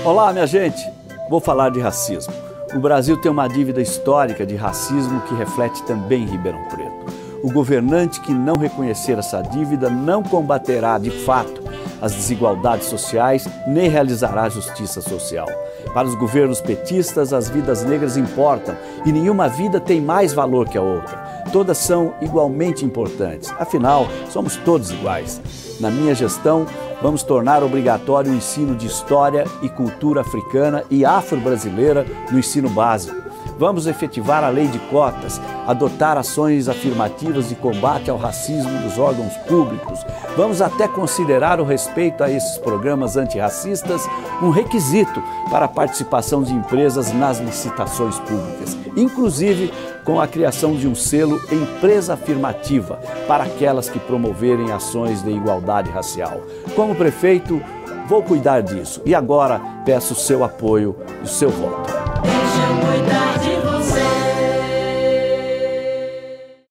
Olá, minha gente! Vou falar de racismo. O Brasil tem uma dívida histórica de racismo que reflete também em Ribeirão Preto. O governante que não reconhecer essa dívida não combaterá, de fato, as desigualdades sociais, nem realizará justiça social. Para os governos petistas, as vidas negras importam e nenhuma vida tem mais valor que a outra. Todas são igualmente importantes, afinal, somos todos iguais. Na minha gestão, vamos tornar obrigatório o ensino de história e cultura africana e afro-brasileira no ensino básico. Vamos efetivar a lei de cotas, adotar ações afirmativas de combate ao racismo nos órgãos públicos. Vamos até considerar o respeito a esses programas antirracistas um requisito para a participação de empresas nas licitações públicas, inclusive com a criação de um selo Empresa Afirmativa para aquelas que promoverem ações de igualdade racial. Como prefeito, vou cuidar disso e agora peço o seu apoio e o seu voto. Deixa eu cuidar de você.